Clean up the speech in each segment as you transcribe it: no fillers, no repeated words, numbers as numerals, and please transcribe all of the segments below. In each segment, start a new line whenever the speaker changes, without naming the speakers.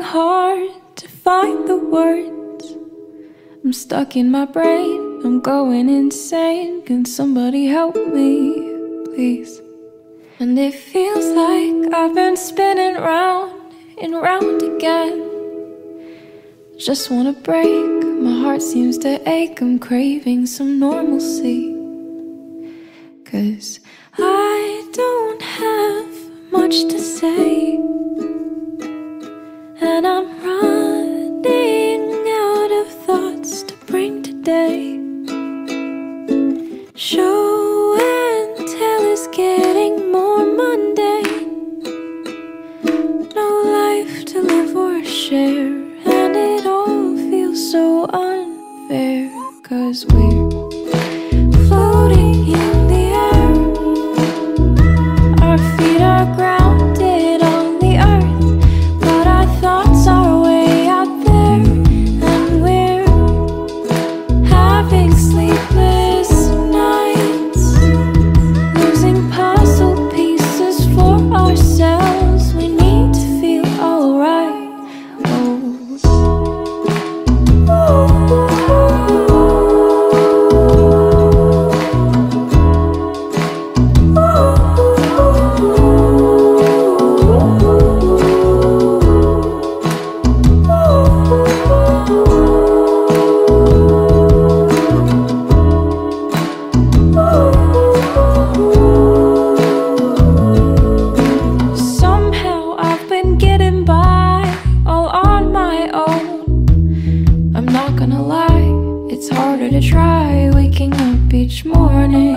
hard to find the words. I'm stuck in my brain, I'm going insane. Can somebody help me, please? And it feels like I've been spinning round and round again. Just wanna break, my heart seems to ache. I'm craving some normalcy, 'cause I don't have much to say, and I'm running out of thoughts to bring today. Show and tell is getting more mundane. No life to live or share, and it all feels so unfair, 'cause we're floating in the air. Our feet are grounded on the earth, but our thoughts are way out there. And we're having sleepless nights, losing puzzle pieces for ourselves. We need to feel alright. Somehow I've been getting by all on my own. I'm not gonna lie, it's harder to try waking up each morning.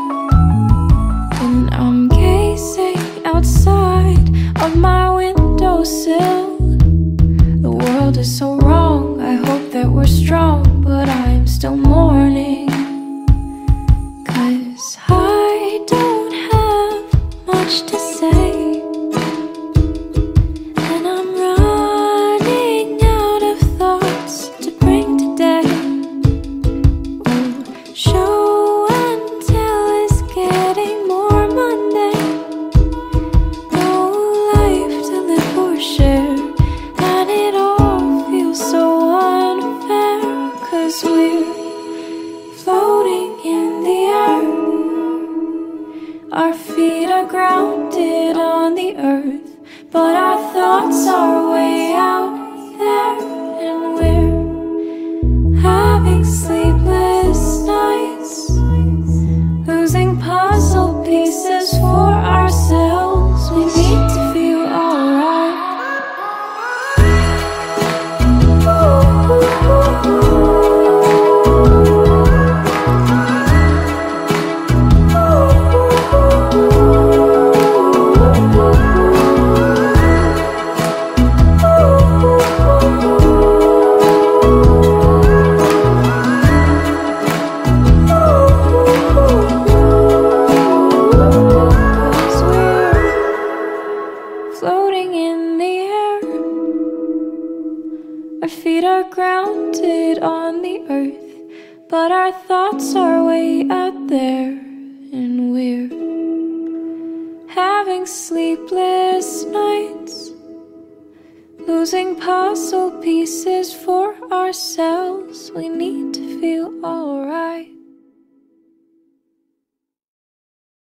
And I'm gazing outside of my windowsill. The world is so wrong, I hope that we're strong, but I'm still mourning, 'cause I don't have much to say, and I'm running out of thoughts to bring today. Oh, show and tell is getting more mundane. No life to live or share, and it all feels so unfair, 'cause we're floating in the air. Our feet are grounded on the earth, but our thoughts are way out there. And we're having sleepless nights, losing puzzle pieces for ourselves. We need to feel alright. Floating in the air, our feet are grounded on the earth, but our thoughts are way out there. And we're having sleepless nights, losing puzzle pieces for ourselves. We need to feel alright.